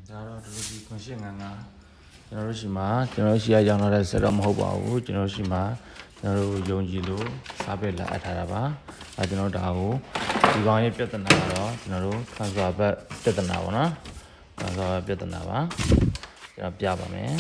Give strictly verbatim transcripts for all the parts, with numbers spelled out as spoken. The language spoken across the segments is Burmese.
자로 들기 컨시가 저러시마 저러시야 장나라 세라 먹어봐고 저러시마 저러 용지로 사벨라 아타라바 아 저러 다고 이거에 뼈다나로 저러 간소아바 뼈다나오나 간소아 뼈다나봐 저러 뼈봐매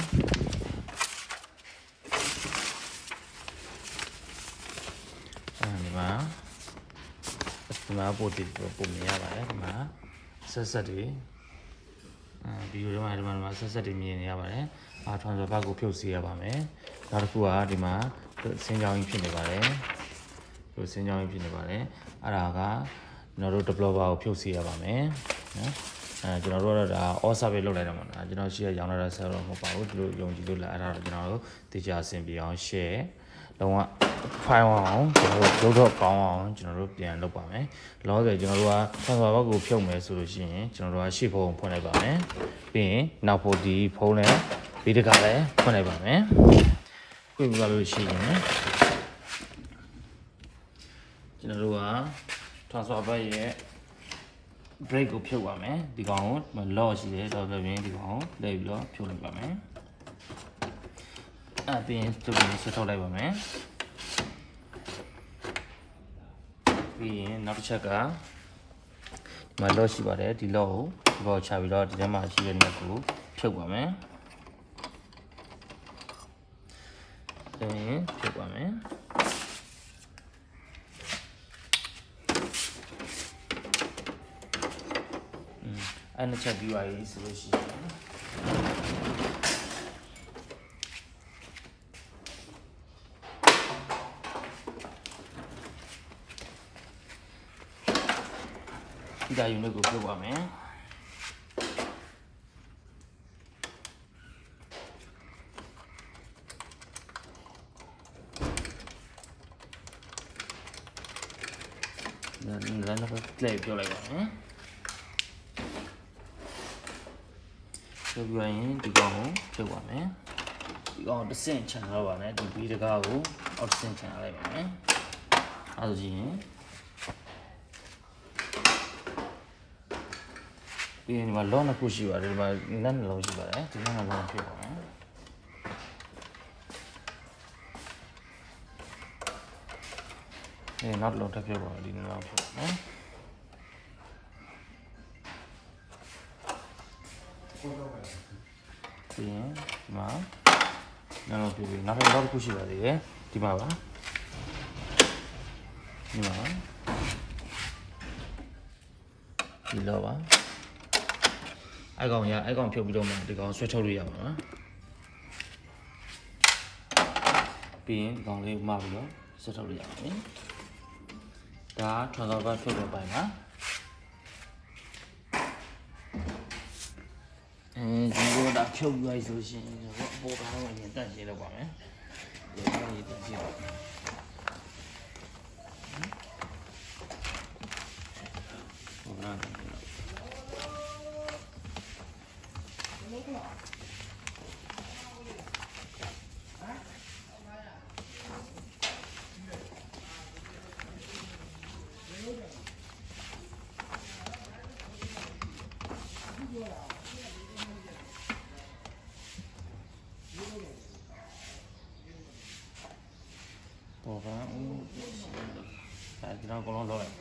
아니마 이마 보디 보미야 봐요 이마 서서리ဒီလိုမှဒီမှာမှာဆက်ဆက်တွေမြင်နေရပါတယ်။အာ transfer bar ကိုဖြုတ်စီရပါမယ်။နောက်တစ်ခုကဒီမှာစင်းကြောင်းကြီးဖြစ်နေပါတယ်။ဒီစင်းကြောင်းကြီးဖြစ်နေပါတယ်။အဲ့ဒါကကျွန်တော်တို့ developer ကိုဖြုတ်စီရပါမယ်။နော်။အဲကျွန်တော်တို့ကတော့ဒါ all service လုပ်လိုက်တာပေါ့နော်။ကျွန်တော်ရှိရရောင်းလာတဲ့ server မဟုတ်ပါဘူး။ဒီလိုယုံကြည်လို့လာအဲ့ဒါတော့ကျွန်တော်တို့တေချာဆင်ပြအောင် share လုံးဝ file အောင်ကျွန်တော်တို့ရုပ်တော့ကောင်းအောင်ကျွန်တော်တို့ပြန်လုပ်ပါမယ်။လောဆယ်ကျွန်တော်တို့က transfer bar ကိုဖြုတ်မယ်ဆိုလို့ရှိရင်ကျွန်တော်တို့ကရှေ့ဖုန်းဖွင့်လိုက်ပါမယ်။ပြီးရင်နောက်ဖို့ဒီဖုန်းနဲ့ဒီတကလည်းဖွင့်လိုက်ပါမယ်။ဖွင့်ပြလို့ရှိရင်ကျွန်တော်တို့က transfer bar ရဲ့ break ကိုဖြုတ်ပါမယ်။ဒီကောင်ကို lock ရှိတယ်တော့ပြင်ဒီကောင်ကိုလဲပြီးတော့ဖြုတ်လိုက်ပါမယ်။အဲ့ပြင်သူ့ကိုဆက်ထုတ်လိုက်ပါမယ်။ပြီးရင်နောက်တစ်ချက်ကဒီမှာ lock ရှိပါတယ်ဒီ lock ကိုဒီဘောချပြီးတော့ဒီထဲမှာရှိတဲ့ net ကိုဖြုတ်ပါမယ်။အဲဖြုတ်ပါမယ်။အဲ့နှစ်ချက်ပြီးပါပြီဆိုလို့ရှိရင်ဒီက unit ကိုပြုတ်ပါမယ်ဒါလည်းလည်းလည်းပြုတ်လိုက်ပါမယ်ပြုတ်ပြီးရင်ဒီကောင်ကိုပြုတ်ပါမယ်ဒီကောင်တစ်ဆင့်ချန်ထားပါမယ်ဒီဘီတကားကိုအောက်တစ်ဆင့်ချန်လိုက်ပါမယ်အဲဒါဆိုရင်ဒီမှာလောနှစ်ခုရှိပါတယ်ဒီမှာလက်နှလုံးရှိပါတယ်ဒီမှာလောဖြစ်ပါမယ်အဲနောက်လုံးထပ်ဖြစ်ပါဒီနောက်ဖြစ်ပါမယ်ဒီမှာနောက်လုံးဖြစ်ပြီးနောက်လုံးတစ်ခုရှိပါသေးတယ်ဒီမှာပါဒီမှာဒီလောပါအဲ့ကောင်ရအဲ့ကောင်ဖြုတ်ပြီးတော့မှဒီကောင်ဆွဲထုတ်လို့ရပါမှာပြီးရင်ဒီကောင်လေးမှပြီးတော့ဆွဲထုတ်လို့ရပါမယ်ဒါ transfer bar ဖြုတ်တဲ့ပိုင်းပါအဲဒီကိုဒါဖြုတ်ပြီးဆိုရှင်ဘောဘောကတော့ရင်တက်ရှင်းလောက်ပါမယ်ဒီကောင်လေးတက်ရှင်းပါမယ်ဘောကတော့ဘောပါဦးဒါကျွန်တော်အကုန်လုံးလုပ်လိုက်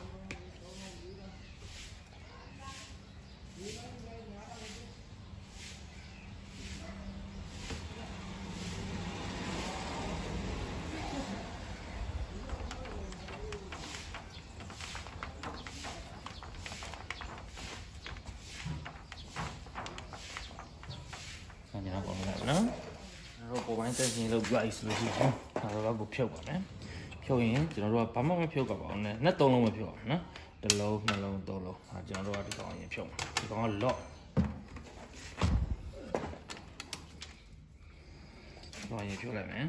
ကျွန်တော်ပုံလိုက်နော်ကျွန်တော်ပုံပိုင်းတက်ချင်းလုပ်ပြလိုက်ဆိုလို့ရှိရင်ဒါတော့ကိုဖြုတ်ပါမယ်ဖြုတ်ရင်ကျွန်တော်တို့ကဘာမှမဖြုတ်ကြပါဘူးနဲ့နှစ်သုံးလုံးပဲဖြုတ်အောင်နော်တစ်လုံးနှစ်လုံးသုံးလုံးဟာကျွန်တော်တို့ကဒီကောင်ရင်ဖြုတ်ဒီကောင်က lock တော့ရင်ဖြုတ်လိုက်မယ်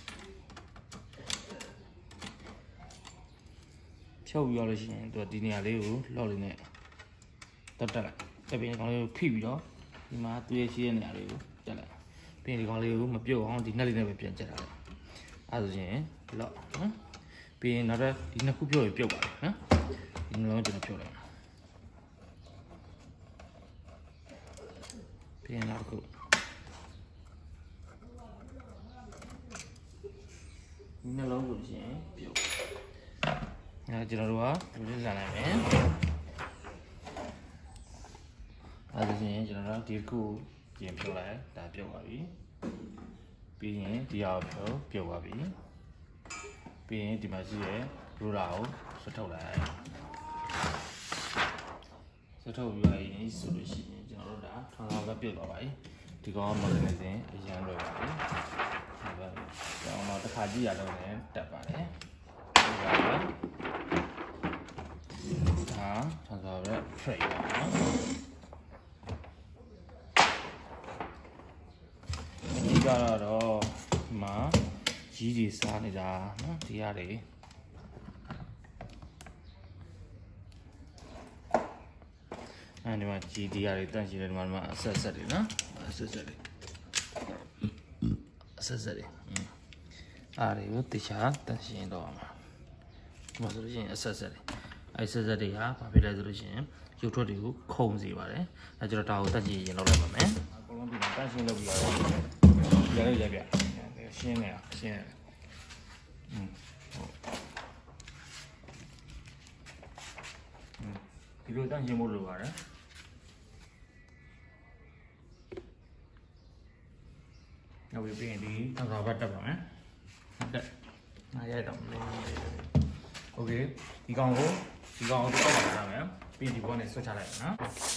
ဖြုတ်ပြီးတော့လို့ရှိရင်သူကဒီနေရာလေးကို lock လေးနဲ့တက်တက်လိုက်တက်ပြီးဒီကောင်လေးကိုဖိပြီးတော့ဒီမှာသူ့ရဲ့ရှိတဲ့နေရာလေးကိုတက်လိုက်ပြီးဒီကောင်လေးကိုမပြုတ်အောင်ဒီနှက်လေးနဲ့ပဲပြန်ကျက်ထားလိုက်အဲဒါဆိုရင် lock နော်ပြီးရင်နောက်ဒီနှစ်ခုပြုတ်ရင်ပြုတ်ပါတယ်နော်ဒီနှလုံးကျွန်တော်ဖြုတ်လိုက်ပြင်နောက်တစ်ခုနှလုံးဆိုရှင်ပြုတ်အဲကျွန်တော်တို့ကလူလေးလာနိုင်မယ်အဲဒါဆိုရင်ကျွန်တော်တို့ဒီခုပြင်ပြုတ်လိုက်ဒါပြုတ်ပါပြီပြီးရင်ဒီအောက်ပြုတ်ပြုတ်ပါပြီပြီးရင်ဒီမှာရှိရဲ့ရူလာကိုဆွတ်ထုတ်လိုက်ဆွတ်ထုတ်ပြီးရရင်ဆိုလို့ရှိရင်ကျွန်တော်တို့ဒါထောင်ထောင်ပဲပြုတ်သွားပါပြီဒီကောင်မော်ဒယ်စဉ်အရန်လွယ်ပါပြီဒါပဲကျွန်တော်တို့တစ်ခါကြည့်ရတော့လည်းတက်ပါတယ်ဒါပဲဒါထောင်ထောင်ပဲ trade ပါနော်ဒီကတော့ဒီမှာကြီးကြီးစားနေတာနော်ဒီရတယ်အဲဒီမှာကြီးဒီရတယ်တန့်ရှိတယ်ဒီမှာဒီမှာအဆက်ဆက်တွေနော်အဆက်ဆက်တွေအဆက်ဆက်တွေအားတွေကိုတခြားတန့်ရှင်းတော့မှာဒီမှာဆိုလို့ရှိရင်အဆက်ဆက်တွေအဲဆက်ဆက်တွေကဘာဖြစ်လဲဆိုလို့ရှိရင်ရုပ်ထွက်တွေကိုခုံစေပါတယ်အဲကျွန်တော်ဒါကိုတက်ကြည့်ရင်လောက်လိုက်ပါမယ်အကုန်လုံးဒီမှာတန့်ရှင်းလုပ်ပြီးတော့ရရရပြရှင်းနေတာရှင်းနေอืมဟုတ်อืมဒီလိုတန့်ရှင်းဖို့လိုပါတယ်နောက်ပြီးပြင်ဒီသံဃာဘတ်တက်ပါမယ်ဟုတ်ကဲ့ငါရိုက်တော့မလို့โอเคဒီကောင်ကိုဒီကောင်ကိုတက်လာမယ်ပြင်ဒီဘောနဲ့ဆွတ်ချလိုက်နော်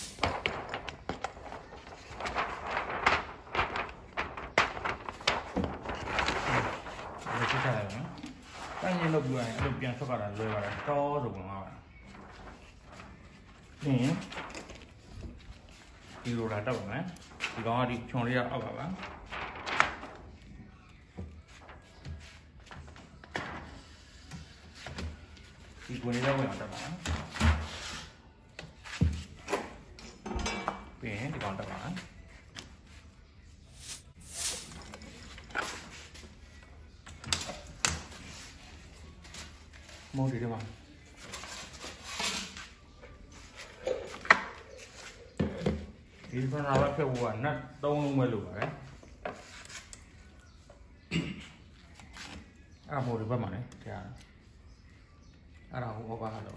ဆွတ်ချလိုက်နော်တိုင်းရင်လုပ်ပြီးရင်အဲ့လိုပြန်ဆွတ်ကြတာလွယ်ပါတယ်တောဆိုကုန်ပါပါနင်းဒီလိုလာတက်ပါမယ်ဒီကောင်ကဒီခြုံလေးကအောက်ပါပါဒီကွင်းလေးတော့ဝင်အောင်တက်ပါမယ်ပြီးရင်ဒီကောင်တက်ပါမယ်မိုးဒီထဲမှာဒီဖနာဘက်ဖြုတ်ဖို့ကနတ်သုံးလုံးပဲလိုပါတယ်အဲ့မိုးဒီဘက်မှာလည်းတရားအဲ့ဒါဟိုဘက်ကတော့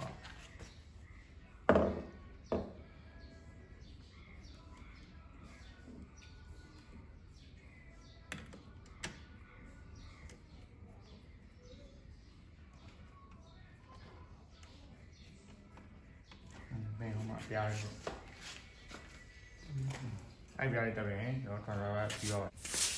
ဘယ်မှာပြရတယ်အဲ့ပြရတဲ့ပြင်ကျွန်တော်ခံစားရပြီးတော့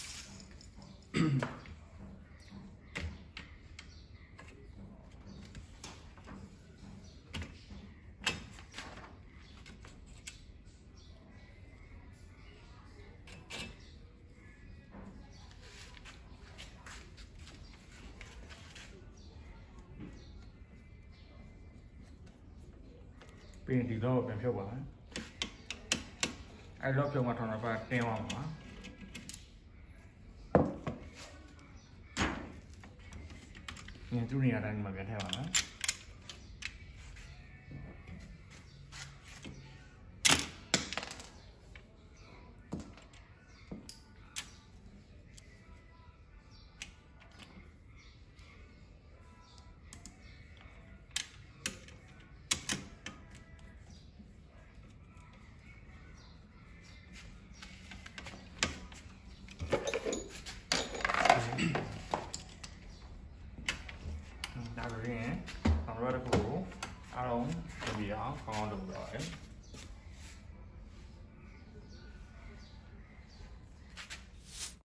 ပြင်ဒီတော့ပြန်ဖြုတ်ပါမယ်အဲ့တော့ဖြုတ်မှထောင်တော့ပါတင်းအောင်ပါညသူနေရာတိုင်းမှာပြန်ထည့်ပါမယ်ဒါဆိုရင်ကျွန်တော်တို့ကအားလုံးကြည့်ရအောင်ကောင်းအောင်လုပ်တော့